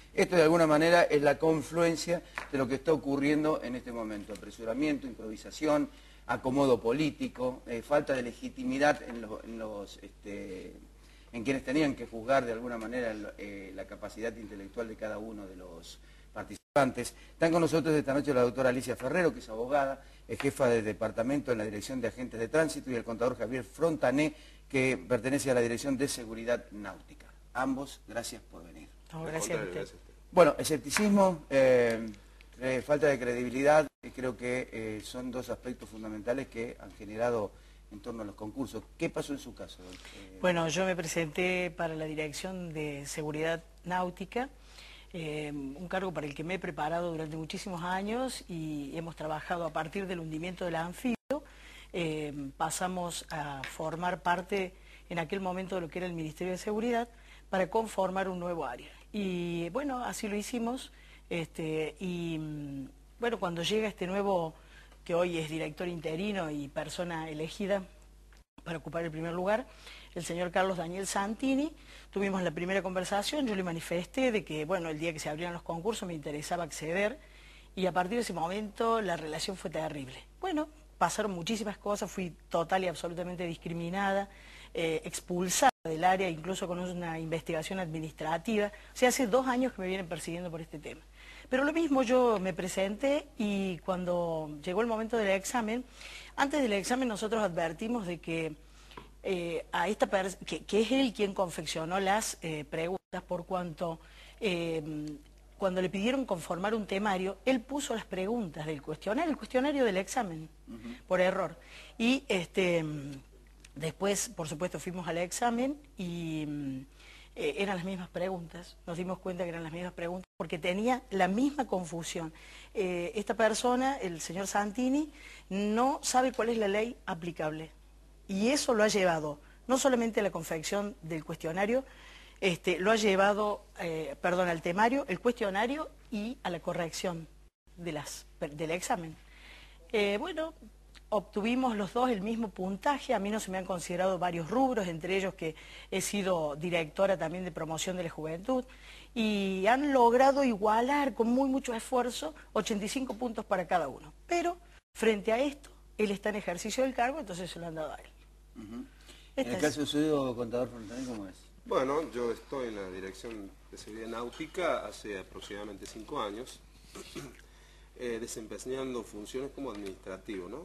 Esto de alguna manera es la confluencia de lo que está ocurriendo en este momento. Apresuramiento, improvisación, acomodo político, falta de legitimidad en quienes tenían que juzgar de alguna manera la capacidad intelectual de cada uno de los participantes. Están con nosotros esta noche la doctora Alicia Ferrero, que es abogada, es jefa de departamento en la Dirección de Agentes de Tránsito, y el contador Javier Frontané, que pertenece a la Dirección de Seguridad Náutica. Ambos, gracias por venir. No, gracias a usted. Bueno, escepticismo, falta de credibilidad, creo que son dos aspectos fundamentales que han generado en torno a los concursos. ¿Qué pasó en su caso? Bueno, yo me presenté para la Dirección de Seguridad Náutica, un cargo para el que me he preparado durante muchísimos años y hemos trabajado a partir del hundimiento del anfibio. Pasamos a formar parte en aquel momento de lo que era el Ministerio de Seguridad para conformar un nuevo área. Y bueno, así lo hicimos. Bueno, cuando llega este nuevo, que hoy es director interino y persona elegida para ocupar el primer lugar, el señor Carlos Daniel Santini, tuvimos la primera conversación, yo le manifesté de que, bueno, el día que se abrieran los concursos me interesaba acceder, y a partir de ese momento la relación fue terrible. Bueno, pasaron muchísimas cosas, fui total y absolutamente discriminada, expulsada del área, incluso con una investigación administrativa. O sea, hace 2 años que me vienen persiguiendo por este tema. Pero lo mismo, yo me presenté y cuando llegó el momento del examen, antes del examen nosotros advertimos de que a esta persona, que es él quien confeccionó las preguntas, por cuanto cuando le pidieron conformar un temario, él puso las preguntas del cuestionario, el cuestionario del examen, por error. Y después, por supuesto, fuimos al examen y eran las mismas preguntas. Nos dimos cuenta que eran las mismas preguntas porque tenía la misma confusión. Esta persona, el señor Santini, no sabe cuál es la ley aplicable. Y eso lo ha llevado no solamente a la confección del cuestionario, lo ha llevado, al temario, el cuestionario y a la corrección del examen. Bueno, obtuvimos los dos el mismo puntaje. A mí no se me han considerado varios rubros, entre ellos que he sido directora también de promoción de la juventud, y han logrado igualar con mucho esfuerzo 85 puntos para cada uno. Pero frente a esto, él está en ejercicio del cargo, entonces se lo han dado a él. En el caso suyo, contador Frontané, ¿cómo es? Bueno, yo estoy en la Dirección de Seguridad Náutica hace aproximadamente 5 años, desempeñando funciones como administrativo, ¿no?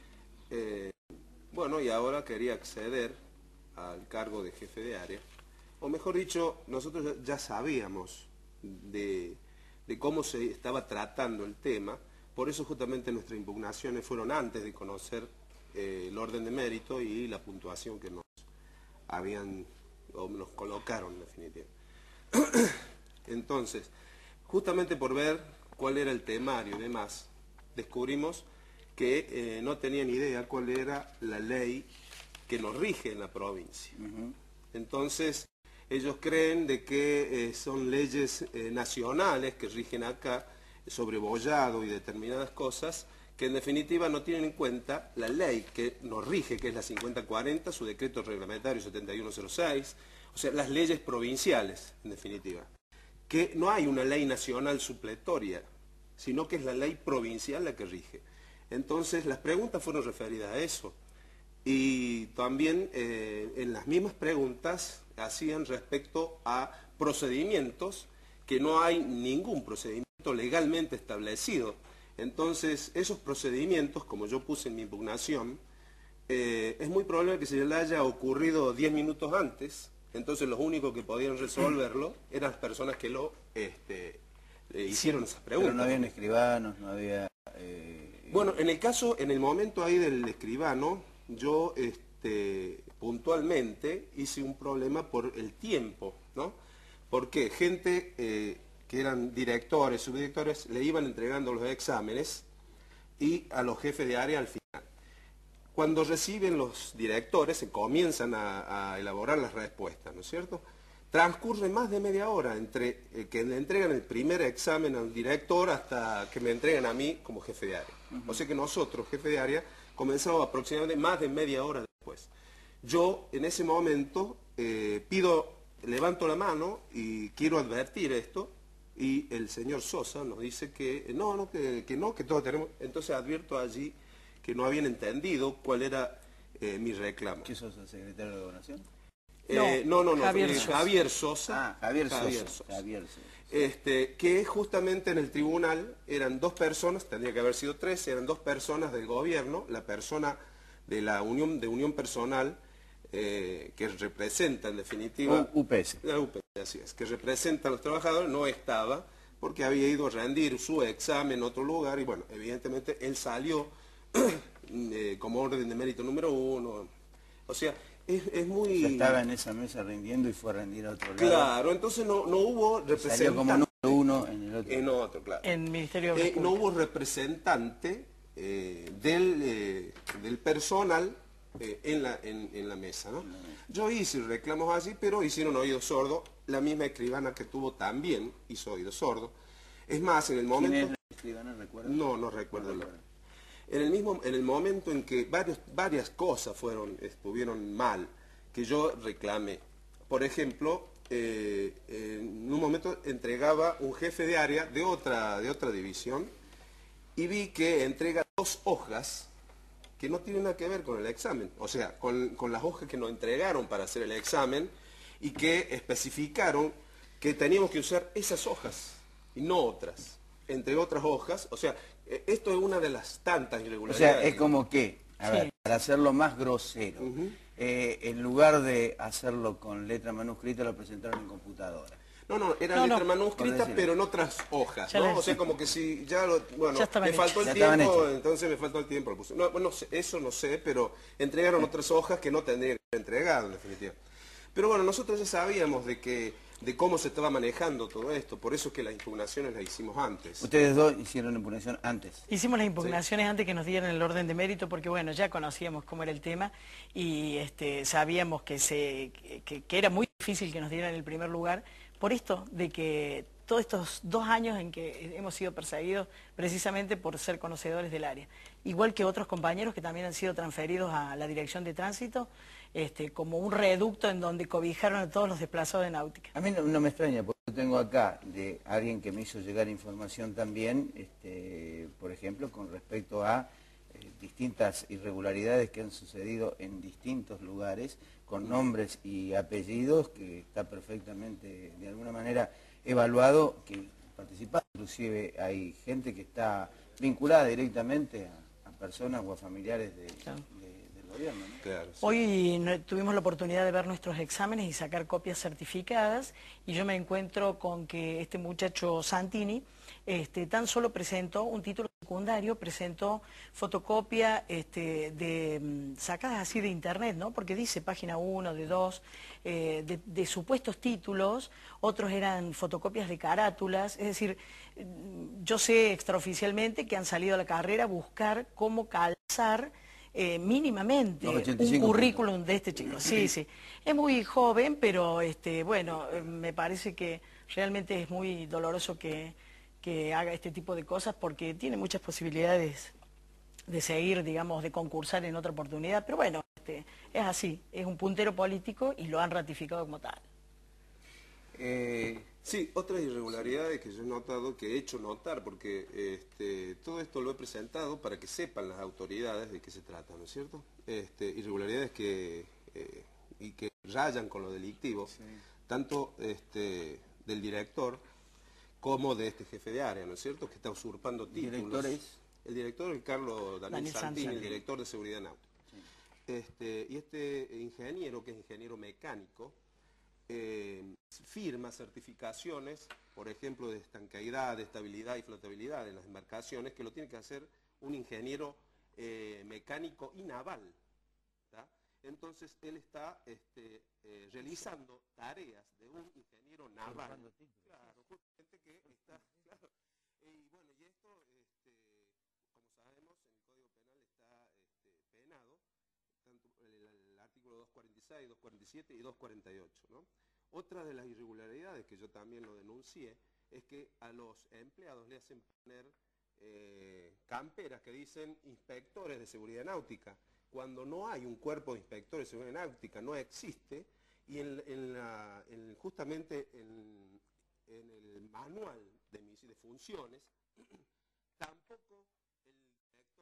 Bueno, y ahora quería acceder al cargo de jefe de área, o mejor dicho, nosotros ya sabíamos de cómo se estaba tratando el tema, por eso justamente nuestras impugnaciones fueron antes de conocer el orden de mérito y la puntuación que nos colocaron en definitiva. Entonces, justamente por ver cuál era el temario y demás, descubrimos que no tenían idea cuál era la ley que nos rige en la provincia. Entonces, ellos creen de que son leyes nacionales que rigen acá sobre bollado y determinadas cosas, que en definitiva no tienen en cuenta la ley que nos rige, que es la 5040, su decreto reglamentario 7106, o sea, las leyes provinciales, en definitiva. Que no hay una ley nacional supletoria, sino que es la ley provincial la que rige. Entonces, las preguntas fueron referidas a eso. Y también en las mismas preguntas hacían respecto a procedimientos que no hay ningún procedimiento legalmente establecido. Entonces, esos procedimientos, como yo puse en mi impugnación, es muy probable que se le haya ocurrido 10 minutos antes. Entonces, los únicos que podían resolverlo eran las personas que lo hicieron esas preguntas. Pero no habían escribanos, no había... Bueno, en el momento ahí del escribano, yo puntualmente hice un problema por el tiempo, ¿no? Porque gente que eran directores, subdirectores, le iban entregando los exámenes y a los jefes de área al final. Cuando reciben los directores, se comienzan a elaborar las respuestas, ¿no es cierto? Transcurre más de media hora entre que le entregan el primer examen al director hasta que me entregan a mí como jefe de área. O sea que nosotros, jefe de área, comenzamos aproximadamente más de media hora después. Yo, en ese momento, levanto la mano y quiero advertir esto, y el señor Sosa nos dice que que todos tenemos. Entonces advierto allí que no habían entendido cuál era mi reclamo. ¿Qué sos, el secretario de Gobernación? No, Javier Sosa. Javier Sosa. Ah, Javier Sosa. Javier Sosa. Que justamente en el tribunal eran 2 personas, tendría que haber sido 3, eran 2 personas del gobierno, la persona de la unión personal, que representa en definitiva... UPS. La UPS, así es, que representa a los trabajadores, no estaba, porque había ido a rendir su examen en otro lugar, y bueno, evidentemente él salió como orden de mérito número 1, o sea... Es muy... Ya estaba en esa mesa rindiendo y fue a rendir a otro lado. Claro, entonces no hubo representante... Salió como número 1 en el otro. En otro, claro. En Ministerio de No hubo representante del personal en la mesa, ¿no? Yo hice reclamos allí, pero hicieron oído sordo. La misma escribana que tuvo también hizo oído sordo. Es más, en el momento... ¿Quién es la escribana, recuerdas? No recuerdo el nombre. En el momento en que varias cosas estuvieron mal, que yo reclamé. Por ejemplo, en un momento entregaba un jefe de área de otra división y vi que entrega 2 hojas que no tienen nada que ver con el examen. O sea, con las hojas que nos entregaron para hacer el examen y que especificaron que teníamos que usar esas hojas y no otras. Entre otras hojas, o sea, esto es una de las tantas O irregularidades. sea, es como que, a ver, para hacerlo más grosero, en lugar de hacerlo con letra manuscrita, lo presentaron en computadora. No, era letra manuscrita, pero en otras hojas, ¿no? O sea, como que si ya me faltó el tiempo, entonces me faltó el tiempo. Lo puse. No sé, eso no sé, pero entregaron otras hojas que no tendrían que haber entregado, en definitiva. Pero bueno, nosotros ya sabíamos de cómo se estaba manejando todo esto, por eso es que las impugnaciones las hicimos antes. Ustedes 2 hicieron la impugnación antes. Hicimos las impugnaciones antes que nos dieran el orden de mérito porque, bueno, ya conocíamos cómo era el tema y sabíamos que era muy difícil que nos dieran el primer lugar por esto de que todos estos 2 años en que hemos sido perseguidos precisamente por ser conocedores del área. Igual que otros compañeros que también han sido transferidos a la Dirección de Tránsito, como un reducto en donde cobijaron a todos los desplazados de náutica. A mí no me extraña, porque yo tengo acá de alguien que me hizo llegar información también, por ejemplo, con respecto a distintas irregularidades que han sucedido en distintos lugares, con nombres y apellidos, que está perfectamente, de alguna manera, evaluado, que participa. Inclusive hay gente que está vinculada directamente a personas o a familiares del gobierno, ¿no? Claro, sí. Hoy tuvimos la oportunidad de ver nuestros exámenes y sacar copias certificadas y yo me encuentro con que este muchacho Santini tan solo presentó un título secundario, presentó fotocopia sacadas así de internet, ¿no? Porque dice página 1, de 2, de supuestos títulos, otros eran fotocopias de carátulas, es decir, yo sé extraoficialmente que han salido a la carrera a buscar cómo calzar mínimamente un currículum de este chico. Sí, sí. Es muy joven, pero bueno, me parece que realmente es muy doloroso que haga este tipo de cosas porque tiene muchas posibilidades de seguir, digamos, de concursar en otra oportunidad. Pero bueno, es así, es un puntero político y lo han ratificado como tal. Sí, otras irregularidades que yo he notado, que he hecho notar, porque todo esto lo he presentado para que sepan las autoridades de qué se trata, ¿no es cierto? Irregularidades que rayan con lo delictivo, sí, tanto del director como de este jefe de área, ¿no es cierto?, que está usurpando títulos. ¿El director es? El director es Carlos Daniel Santini, el director de Seguridad Náutica. Sí. Y este ingeniero, que es ingeniero mecánico, firma certificaciones, por ejemplo, de estanqueidad, de estabilidad y flotabilidad en las embarcaciones, que lo tiene que hacer un ingeniero mecánico y naval. ¿tá? Entonces, él está realizando tareas de un ingeniero naval. Claro, justamente que está... Claro. Y bueno, y esto, como sabemos, en el Código Penal está penado, tanto el artículo 246, 247 y 248, ¿no? Otra de las irregularidades que yo también lo denuncié es que a los empleados le hacen poner camperas que dicen inspectores de seguridad náutica, cuando no hay un cuerpo de inspectores de seguridad náutica, no existe, y justamente en el manual de funciones,